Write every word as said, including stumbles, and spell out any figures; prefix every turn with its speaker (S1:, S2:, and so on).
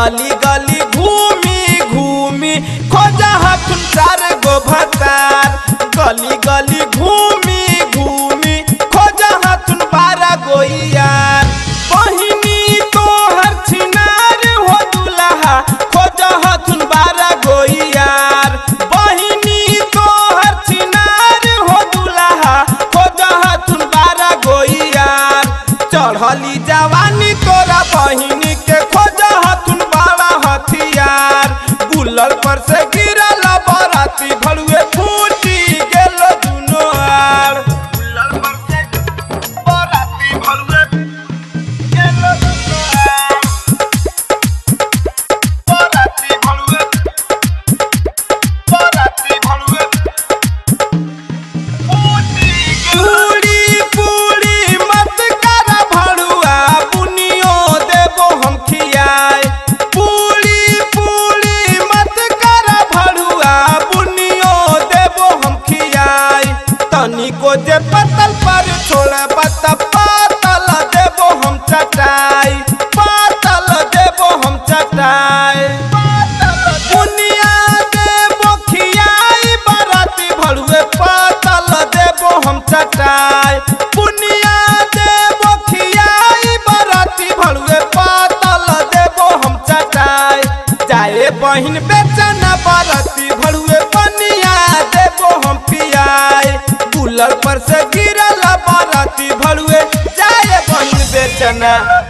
S1: गली गली घूमी घूमी खोजा हथुन चार गो भतार। गली गली घूमी घूमी खोजा हथुन बारह गो यार। बहिनी तोहर छिनार हो दुल्हा खोजा हथुन बारह गो यार। बहिनी तोहर छिनार हो दुल्हा खोजा हथुन बारह गो यार। चढ़ली जवानी तोरा बहिनी के खोजा हथुन बाड़ा हथियार। बुलल पर से गिरल बराती भलुए फूटी गेल दुनो आर। बुलल पर से बराती भलुए गेल दुनो आर। बराती भलुए बराती भलुए फूटी पूरी पूरी मत कर भड़ुआ बुनियो देबो हम खियाए। पूरी पूरी मत कर भड़ुआ बुनियो देबो हम खियाए। तनिको जे पतल पर छोड़े बत पातल देबो हम चटाई। पातल देबो हम चटाई। बुनिया देबो खियाई बराती भड़ुए पातल देबो हम चटाई। बुनिया देबो खियाई बराती भड़ुए पातल देबो हम चटाई। जाए बहिन बेचन बराती भड़ुए बनिया देबो हम पियाई। बुलल पर से गिरल बराती भड़ुए जाए बहिन बेचना।